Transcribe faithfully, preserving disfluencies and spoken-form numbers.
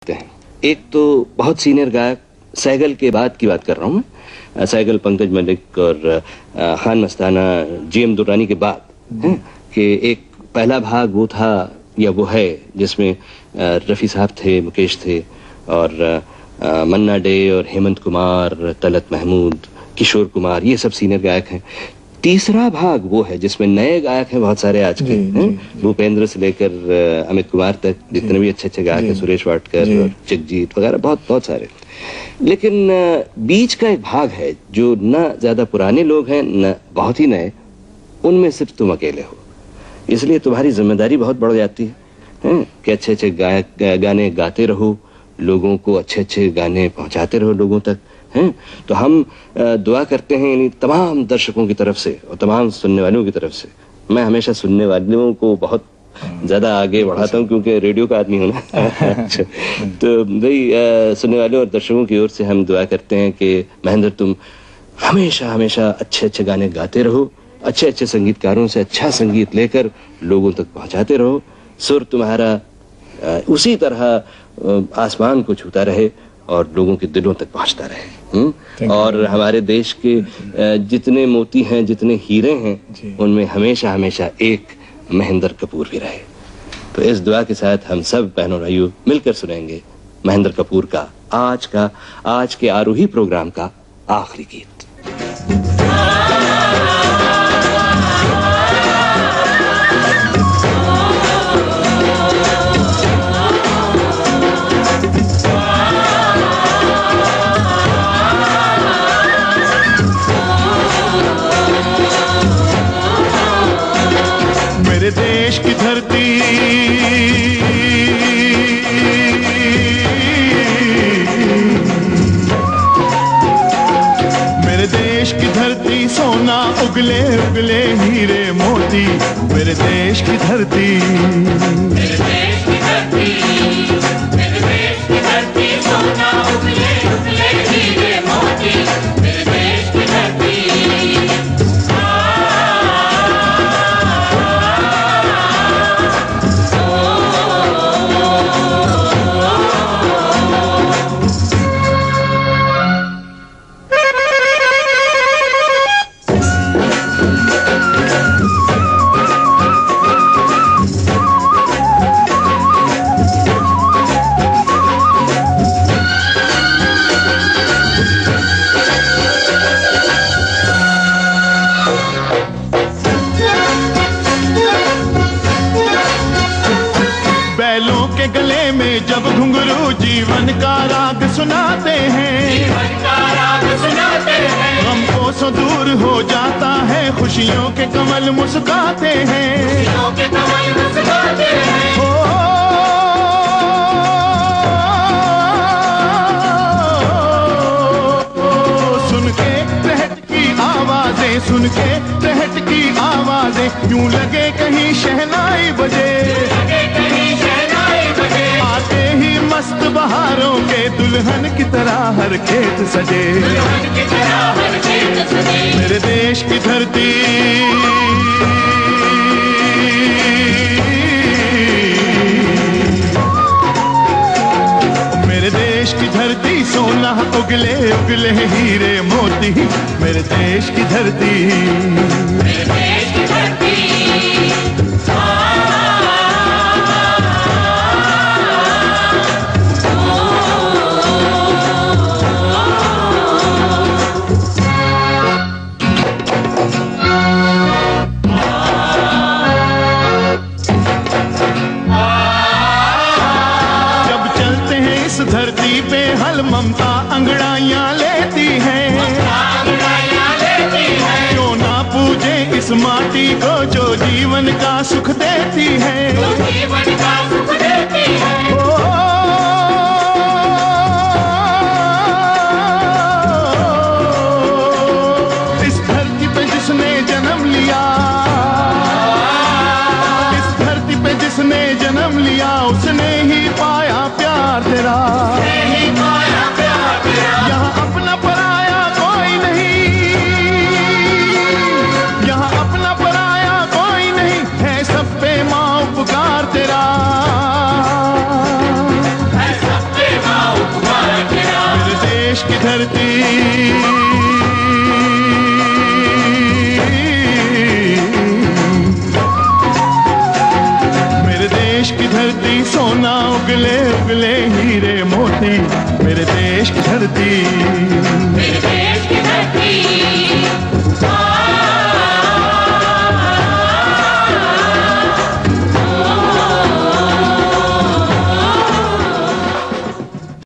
हैं। एक तो बहुत सीनियर गायक सैगल के बाद की बात कर रहा हूँ मैं, सैगल, पंकज मलिक और खान मस्ताना, जी एम दुर्रानी के बाद है कि एक पहला भाग वो था या वो है जिसमें रफ़ी साहब थे, मुकेश थे और मन्ना डे और हेमंत कुमार, तलत महमूद, किशोर कुमार, ये सब सीनियर गायक हैं। तीसरा भाग वो है जिसमें नए गायक हैं बहुत सारे आज के, हैं भूपेंद्र से लेकर अमित कुमार तक, जितने भी अच्छे अच्छे गायक हैं, सुरेश वाडकर और जगजीत वगैरह, बहुत बहुत सारे। लेकिन बीच का एक भाग है जो न ज्यादा पुराने लोग हैं न बहुत ही नए, उनमें सिर्फ तुम अकेले हो। इसलिए तुम्हारी जिम्मेदारी बहुत बढ़ जाती है, है? कि अच्छे अच्छे गायक गाने गाते रहो, लोगों को अच्छे अच्छे गाने पहुंचाते रहो लोगों तक, हैं। तो हम दुआ करते हैं यानी तमाम दर्शकों की तरफ से और तमाम सुनने वालों की तरफ से। मैं हमेशा सुनने वालों को बहुत ज्यादा आगे बढ़ाता हूँ क्योंकि रेडियो का आदमी हूँ ना। तो भाई सुनने वालों और दर्शकों की ओर से हम दुआ करते हैं कि महेंद्र तुम हमेशा हमेशा अच्छे अच्छे गाने गाते रहो, अच्छे अच्छे संगीतकारों से अच्छा संगीत लेकर लोगों तक पहुंचाते रहो, सुर तुम्हारा उसी तरह आसमान को छूता रहे और लोगों के दिलों तक पहुंचता रहे। हुँ? और हमारे देश के जितने मोती हैं, जितने हीरे हैं, उनमें हमेशा हमेशा एक महेंद्र कपूर भी रहे। तो इस दुआ के साथ हम सब बहनों भाइयों मिलकर सुनेंगे महेंद्र कपूर का आज का आज के आरोही प्रोग्राम का आखिरी गीत। मेरे देश की धरती मेरे देश की धरती सोना उगले उगले हीरे मोती, मेरे देश की धरती मेरे देश की धरती मेरे देश की धरती सोना उगले उगले हीरे मोती, मेरे देश की धरती। जब घुंघरू जीवन का राग सुनाते हैं, जीवन का राग सुनाते हैं, गम को सो दूर हो जाता है, खुशियों के कमल मुस्काते हैं, खुशियों के कमल मुस्काते हैं। ओ, ओ, ओ, सुन के रहट की आवाजें, सुन के रहट की आवाजें, यूं लगे कहीं शहनाई बजे, मस्त बहारों के दुल्हन की तरह हर खेत सजे, दुल्हन की तरह हर खेत सजे। मेरे देश की धरती मेरे देश की धरती सोना उगले उगले हीरे मोती, मेरे देश की धरती मेरे देश की धरती। धरती पे हल ममता अंगड़ाइयाँ लेती है, क्यों ना पूजे इस माटी को जो जीवन का सुख देती है, जीवन का सुख देती है। ओ, इस धरती पे जिसने जन्म लिया, इस धरती पे जिसने जन्म लिया, उसने ही पाया प्यार तेरा, यहाँ अपना पराया कोई नहीं, यहाँ अपना पराया कोई नहीं है, सब पे माँ उपकार तेरा, है सब पे देश की धरती, मेरे देश की धरती सोना उगले उगले हीरे मोती, मेरे देश की धरती, मेरे देश